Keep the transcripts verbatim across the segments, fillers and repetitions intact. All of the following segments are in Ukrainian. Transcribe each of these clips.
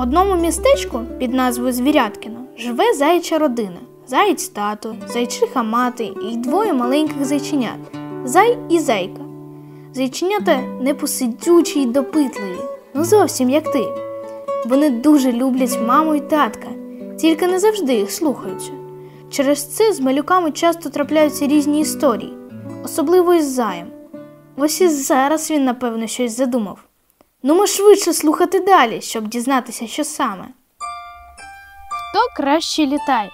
одному містечку під назвою Звіряткино живе заяча родина. Заєць тато, зайчиха мати і двоє маленьких зайченят – Зай і Зайка. Зайченята непосидючі й допитливі, ну зовсім як ти. Вони дуже люблять маму й татка, тільки не завжди їх слухаються. Через це з малюками часто трапляються різні історії, особливо із Заєм. Ось і зараз він, напевно, щось задумав. Ну ми швидше слухати далі, щоб дізнатися, що саме. Хто краще літає?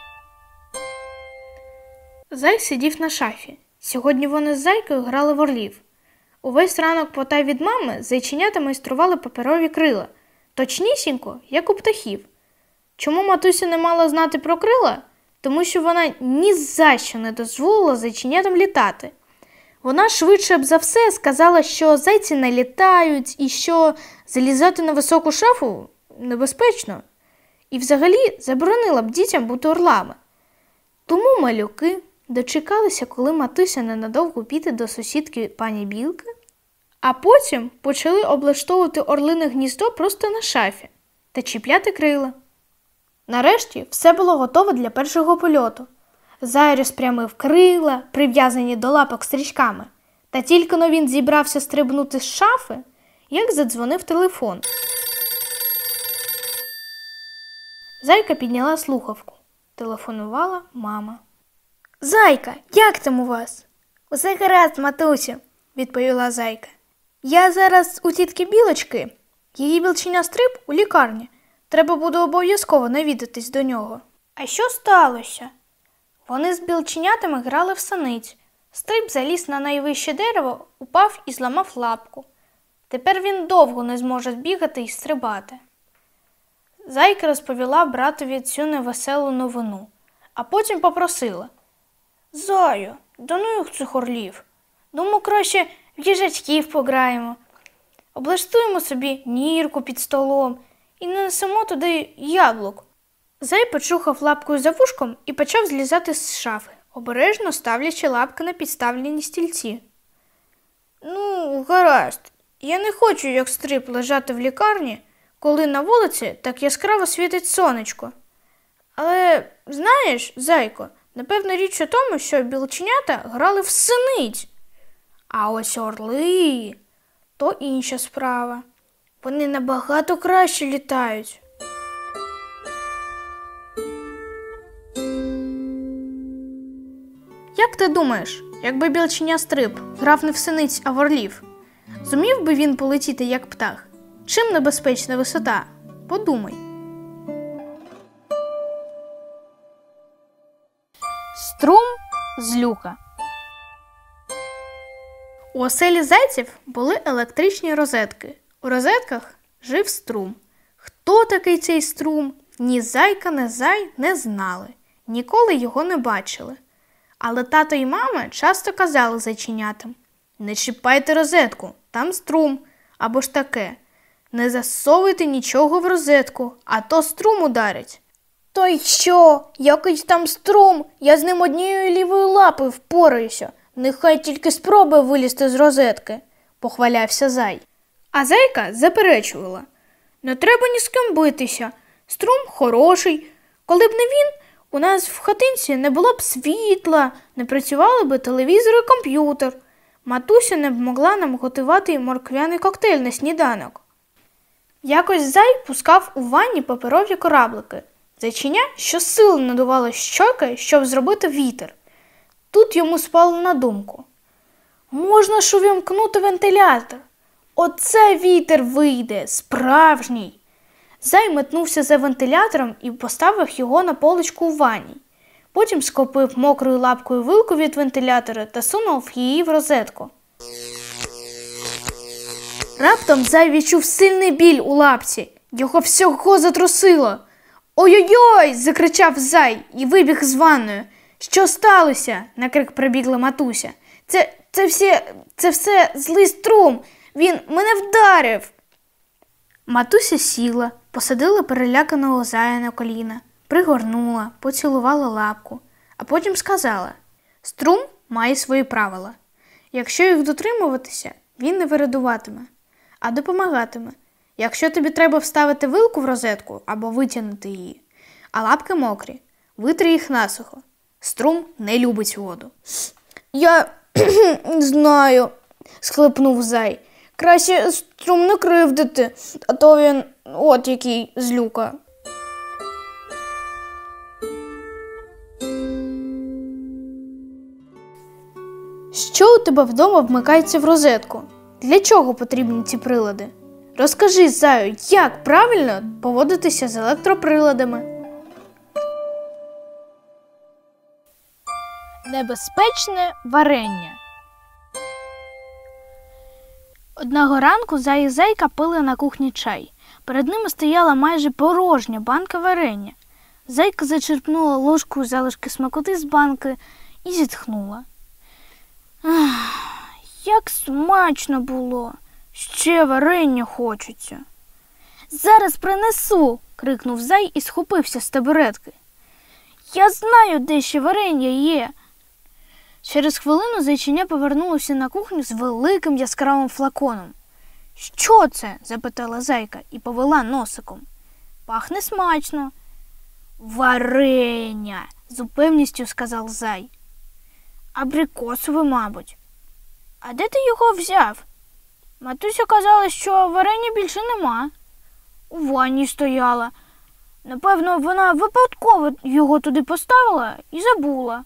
Зай сидів на шафі. Сьогодні вони з Зайкою грали в орлів. Увесь ранок потай від мами зайченята майстрували паперові крила. Точнісінько, як у птахів. Чому матуся не мала знати про крила? Тому що вона ні за що не дозволила зайченятам літати. Вона швидше б за все сказала, що зайці не літають і що залізати на високу шафу небезпечно. І взагалі заборонила б дітям бути орлами. Тому малюки дочекалися, коли матуся ненадовго піде до сусідки пані Білки, а потім почали облаштовувати орлине гніздо просто на шафі та чіпляти крила. Нарешті все було готове для першого польоту. Зай розпрямив крила, прив'язані до лапок стрічками, та тільки-но він зібрався стрибнути з шафи, як задзвонив телефон. Зайка підняла слухавку. Телефонувала мама. «Зайка, як там у вас?» «Усе гаразд, матусю», – відповіла Зайка. «Я зараз у тітки Білочки. Її білченя Стриб у лікарні. Треба буде обов'язково навідатись до нього». «А що сталося?» Вони з білченятами грали в саниць. Стриб заліз на найвище дерево, упав і зламав лапку. Тепер він довго не зможе бігати і стрибати. Зайка розповіла братові цю невеселу новину, а потім попросила. «Заю, да ну їх цих орлів. Думаю, краще в їжачків пограємо. Облаштуємо собі нірку під столом і нанесемо туди яблук». Зай почухав лапкою за вушком і почав злізати з шафи, обережно ставлячи лапки на підставлені стільці. «Ну, гаразд. Я не хочу, як Стриб, лежати в лікарні, коли на вулиці так яскраво світить сонечко. Але, знаєш, Зайко, напевно, річ у тому, що білченята грали в синиць. А ось орли – то інша справа. Вони набагато краще літають». Як ти думаєш, якби білченя Стриб грав не в синиць, а в орлів, зумів би він полетіти як птах? Чим небезпечна висота? Подумай. Струм з люка. У оселі зайців були електричні розетки. У розетках жив Струм. Хто такий цей Струм? Ні Зайка, ні Зай не знали. Ніколи його не бачили. Але тато і мама часто казали зайченятам: «Не чіпайте розетку, там Струм», або ж таке: «Не засовуйте нічого в розетку, а то Струм ударить». «То й що? Який там Струм? Я з ним однією лівою лапою впораюся. Нехай тільки спробує вилізти з розетки», – похвалявся Зай. А Зайка заперечувала: «Не треба ні з ким битися. Струм хороший. Коли б не він, у нас в хатинці не було б світла, не працювали б телевізор і комп'ютер. Матуся не б могла нам готувати морквяний коктейль на сніданок». Якось Зай пускав у ванні паперові кораблики. Зайченя щосили надувало щоки, щоб зробити вітер. Тут йому спало на думку: «Можна ж увімкнути вентилятор. Оце вітер вийде, справжній». Зай метнувся за вентилятором і поставив його на поличку у ванні. Потім схопив мокрою лапкою вилку від вентилятора та сунув її в розетку. Раптом Зай відчув сильний біль у лапці. Його всього затрусило. «Ой-ой-ой!» – закричав Зай і вибіг з ванною. «Що сталося?» – на крик прибігла матуся. Це, це, все, це все злий Струм. Він мене вдарив!» Матуся сіла, посадила переляканого Зая на коліна, пригорнула, поцілувала лапку, а потім сказала: «Струм має свої правила. Якщо їх дотримуватися, він не вирадуватиме, а допомагатиме. Якщо тобі треба вставити вилку в розетку або витягнути її, а лапки мокрі, витри їх насухо. Струм не любить воду. Я знаю, схлипнув Зай. Краще Струм не кривдити, а то він от який злюка. Що у тебе вдома вмикається в розетку? Для чого потрібні ці прилади? Розкажи, Заю, як правильно поводитися з електроприладами? Небезпечне варення. Одного ранку Зай і Зайка пили на кухні чай. Перед ними стояла майже порожня банка варення. Зайка зачерпнула ложкою залишки смакоти з банки і зітхнула. Ах, як смачно було! Ще варення хочеться. Зараз принесу, крикнув Зай і схопився з табуретки. Я знаю, де ще варення є. Через хвилину зайчиня повернулося на кухню з великим яскравим флаконом. Що це? Запитала Зайка і повела носиком. Пахне смачно. Варення, з упевністю сказав Зай. Абрикосове, мабуть. А де ти його взяв? Матуся казала, що варення більше нема. У ванні стояла. Напевно, вона випадково його туди поставила і забула.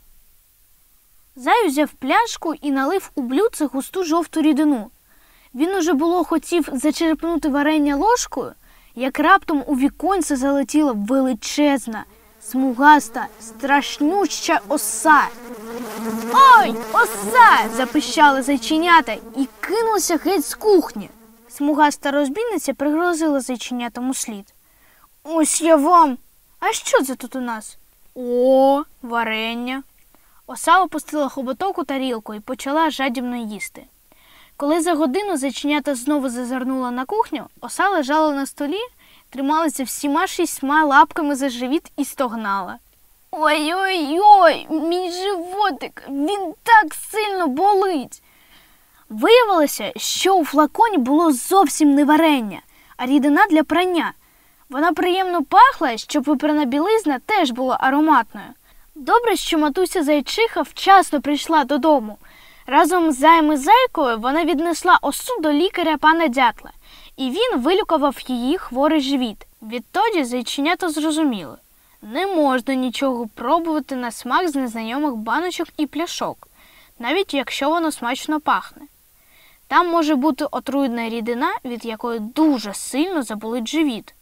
Зай взяв пляшку і налив у блюдце густу жовту рідину. Він уже було хотів зачерпнути варення ложкою, як раптом у віконце залетіла величезна, смугаста, страшнюща оса. «Ой, оса!» – запищали зайченята і кинулися геть з кухні. Смугаста розбійниця пригрозила зайченятам услід. «Ось я вам! А що це тут у нас?» «О, варення!» Оса опустила хоботок у тарілку і почала жадібно їсти. Коли за годину зайченята знову зазирнула на кухню, оса лежала на столі, трималася всіма шістьма лапками за живіт і стогнала. «Ой-ой-ой, мій животик, він так сильно болить!» Виявилося, що у флаконі було зовсім не варення, а рідина для прання. Вона приємно пахла, щоб випрана білизна теж була ароматною. Добре, що матуся зайчиха вчасно прийшла додому. Разом з Заєм і Зайкою вона віднесла осу до лікаря пана Дятла, і він вилікував її хворий живіт. Відтоді зайченята зрозуміли. Не можна нічого пробувати на смак з незнайомих баночок і пляшок, навіть якщо воно смачно пахне. Там може бути отруйна рідина, від якої дуже сильно заболить живіт.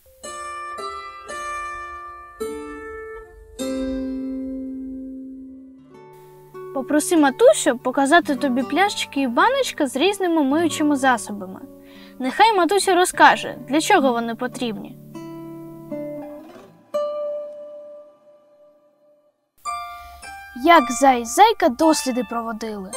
Попроси матусю показати тобі пляшечки і баночки з різними миючими засобами. Нехай матуся розкаже, для чого вони потрібні. Як Зай і Зайка досліди проводили.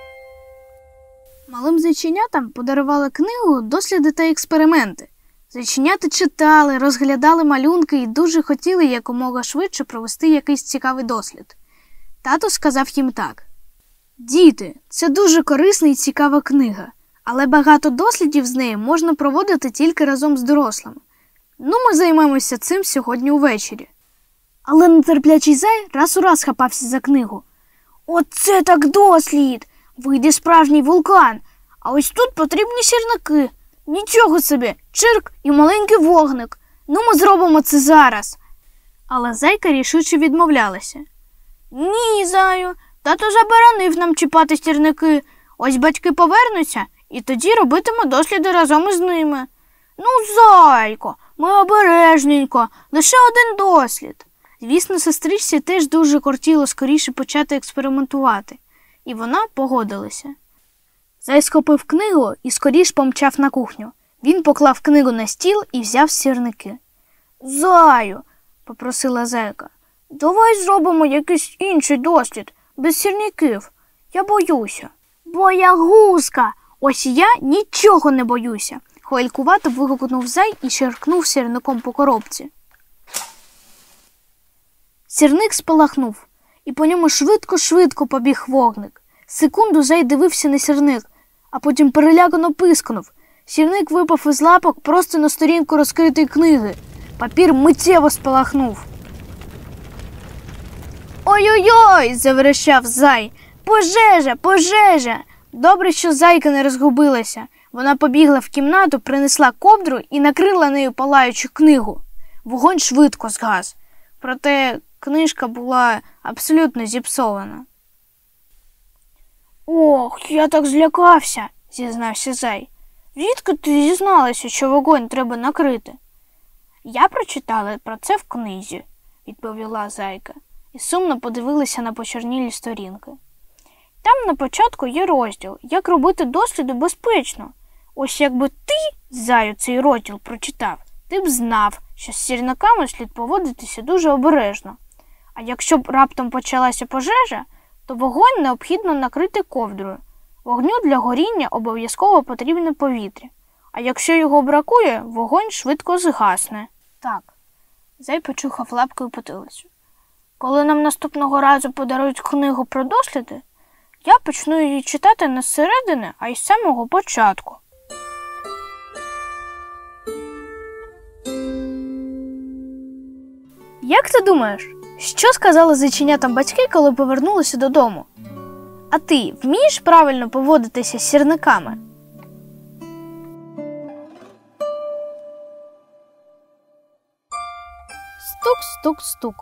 Малим зайченятам подарували книгу «Досліди та експерименти». Зайченята читали, розглядали малюнки і дуже хотіли якомога швидше провести якийсь цікавий дослід. Тато сказав їм так. «Діти, це дуже корисна і цікава книга, але багато дослідів з нею можна проводити тільки разом з дорослими. Ну, ми займемося цим сьогодні увечері». Але нетерплячий Зай раз у раз хапався за книгу. «Оце так дослід! Вийде справжній вулкан! А ось тут потрібні сірники. Нічого собі, чирк і маленький вогник. Ну, ми зробимо це зараз». Але Зайка рішуче відмовлялася. «Ні, Заю, тато заборонив нам чіпати сірники. Ось батьки повернуться, і тоді робитиме досліди разом із ними». «Ну, Зайко, ми обережненько, лише один дослід». Звісно, сестричці теж дуже кортіло скоріше почати експериментувати, і вона погодилася. Зай схопив книгу і скоріш помчав на кухню. Він поклав книгу на стіл і взяв сірники. «Заю», – попросила Зайка, – «давай зробимо якийсь інший дослід, без сірників. Я боюся». «Боягузка! Ось я нічого не боюся», – хвилькувато вигукнув Зай і черкнув сірником по коробці. Сірник спалахнув, і по ньому швидко-швидко побіг вогник. Секунду Зай дивився на сірник, а потім перелякано пискнув. Сірник випав із лапок просто на сторінку розкритої книги. Папір миттєво спалахнув. «Ой-ой-ой!» – заверещав Зай. «Пожежа! Пожежа!» Добре, що Зайка не розгубилася. Вона побігла в кімнату, принесла ковдру і накрила нею палаючу книгу. Вогонь швидко згас. Проте книжка була абсолютно зіпсована. «Ох, я так злякався!» – зізнався Зай. «Звідки ти зізналася, що вогонь треба накрити?» «Я прочитала про це в книзі», – відповіла Зайка. І сумно подивилася на почорнілі сторінки. Там на початку є розділ, як робити досліди безпечно. Ось якби ти, Заю, цей розділ прочитав, ти б знав, що з сірниками слід поводитися дуже обережно. А якщо б раптом почалася пожежа, то вогонь необхідно накрити ковдрою. Вогню для горіння обов'язково потрібне повітря. А якщо його бракує, вогонь швидко згасне. Так, Зай почухав лапкою потилицю. Коли нам наступного разу подарують книгу про досліди, я почну її читати не зсередини, а й з самого початку. Як ти думаєш, що сказали зайченятам батьки, коли повернулися додому? А ти вмієш правильно поводитися з сірниками? Стук-стук-стук.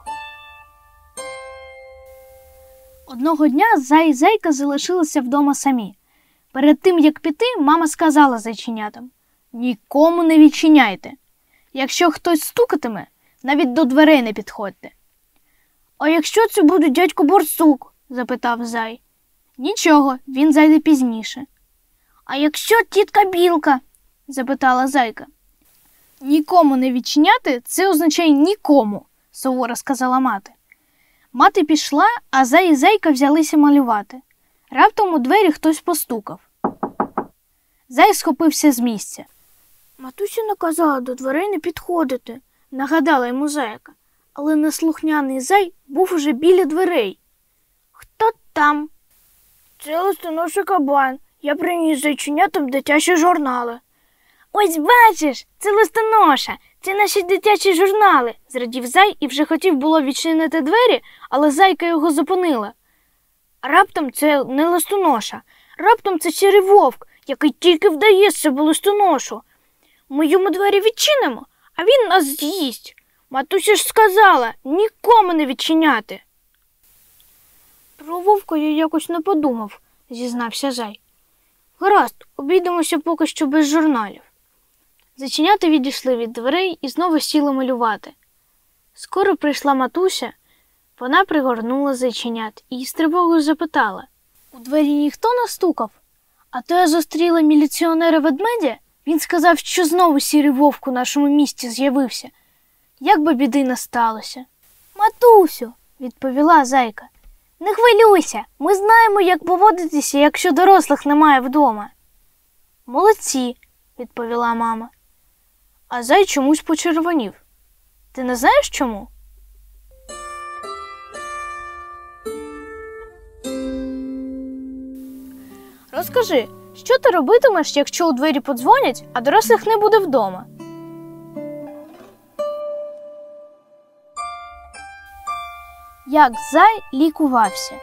Одного дня Зай і Зайка залишилися вдома самі. Перед тим, як піти, мама сказала зайченятам: «Нікому не відчиняйте. Якщо хтось стукатиме, навіть до дверей не підходьте». «А якщо це буде дядько Борсук?» – запитав Зай. «Нічого, він зайде пізніше». «А якщо тітка Білка?» – запитала Зайка. «Нікому не відчиняти – це означає нікому», – суворо сказала мати. Мати пішла, а Зай і Зайка взялися малювати. Раптом у двері хтось постукав. Зай схопився з місця. «Матуся наказала до дверей не підходити», – нагадала йому Зайка. Але неслухняний Зай був уже біля дверей. «Хто там?» «Це листоноший кабан. Я приніс зайченятам дитячі журнали». «Ось бачиш, це листоноша, це наші дитячі журнали», – зрадів Зай і вже хотів було відчинити двері, але Зайка його зупинила. «Раптом це не листоноша, раптом це сірий вовк, який тільки вдає з себе листоношу. Ми йому двері відчинимо, а він нас з'їсть. Матуся ж сказала, нікому не відчиняти». «Про вовка я якось не подумав», – зізнався Зай. «Гаразд, обійдемося поки що без журналів». Зайченята відійшли від дверей і знову сіли малювати. Скоро прийшла матуся, вона пригорнула зайченят і з тривогою запитала: «У двері ніхто не стукав? А то я зустріла міліціонера-ведмедя, він сказав, що знову сірий вовк у нашому місті з'явився. Як би біди не сталося?» «Матусю», – відповіла Зайка, – «не хвилюйся, ми знаємо, як поводитися, якщо дорослих немає вдома». «Молодці», – відповіла мама. А Зай чомусь почервонів. Ти не знаєш чому? Розкажи, що ти робитимеш, якщо у двері подзвонять, а дорослих не буде вдома? Як Зай лікувався.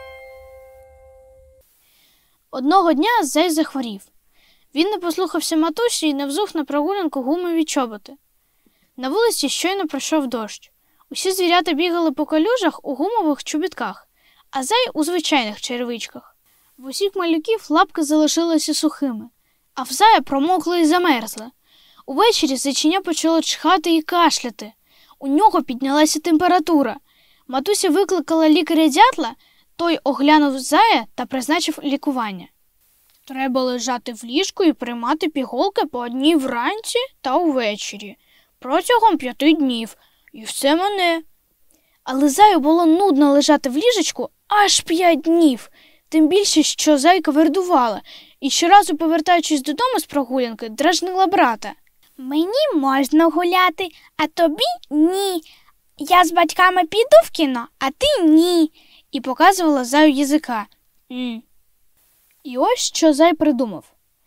Одного дня Зай захворів. Він не послухався матусі і не взув на прогулянку гумові чоботи. На вулиці щойно пройшов дощ. Усі звірята бігали по калюжах у гумових чобітках, а Зай у звичайних черевичках. В усіх малюків лапки залишилися сухими, а в Зая промокли і замерзли. Увечері зайченя почало чхати і кашляти. У нього піднялася температура. Матуся викликала лікаря-дятла, той оглянув Зая та призначив лікування. Треба лежати в ліжку і приймати пігулки по одній вранці та увечері, протягом п'яти днів, і все мене. Але Заю було нудно лежати в ліжечку аж п'ять днів, тим більше, що Зайка вердувала, і щоразу, повертаючись додому з прогулянки, дражнила брата. «Мені можна гуляти, а тобі ні. Я з батьками піду в кіно, а ти ні», і показувала Заю язика. «М». І ось що Зай придумав.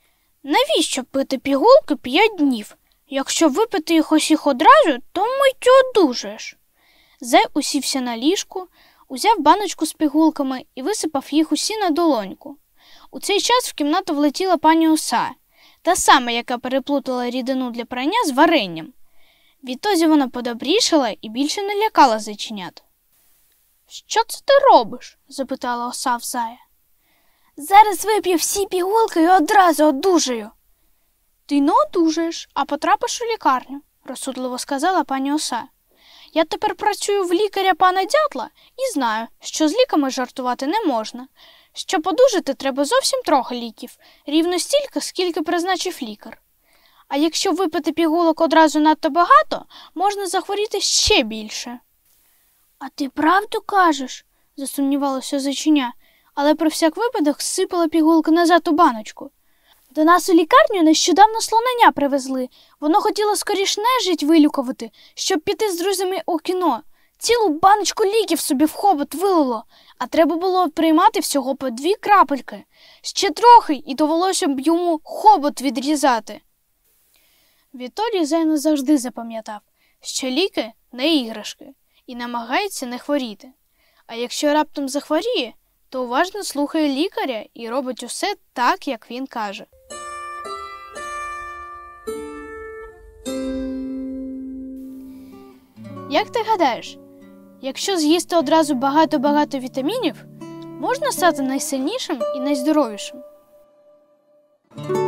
Навіщо пити пігулки п'ять днів? Якщо випити їх усіх одразу, то миттю одужаєш. Зай усівся на ліжку, узяв баночку з пігулками і висипав їх усі на долоньку. У цей час в кімнату влетіла пані Оса, та сама, яка переплутала рідину для прання з варенням. Відтоді вона подобрішала і більше не лякала зайченят. «Що це ти робиш?» – запитала Оса в Зая. «Зараз вип'ю всі пігулки і одразу одужаю». «Ти не одужаєш, а потрапиш у лікарню», – розсудливо сказала пані Оса. «Я тепер працюю в лікаря пана Дятла і знаю, що з ліками жартувати не можна. Щоб одужати, треба зовсім трохи ліків, рівно стільки, скільки призначив лікар. А якщо випити пігулок одразу надто багато, можна захворіти ще більше». «А ти правду кажеш?» – засумнівалося зайченя, але про всяк випадок сипала пігулки назад у баночку. «До нас у лікарню нещодавно слонення привезли. Воно хотіло скоріш нежить вилікувати, щоб піти з друзями у кіно. Цілу баночку ліків собі в хобот вилило, а треба було приймати всього по дві крапельки. Ще трохи, і довелося б йому хобот відрізати». Відтоді Зай назавжди запам'ятав, що ліки – не іграшки, і намагається не хворіти. А якщо раптом захворіє, то уважно слухає лікаря і робить усе так, як він каже. Як ти гадаєш, якщо з'їсти одразу багато-багато вітамінів, можна стати найсильнішим і найздоровішим?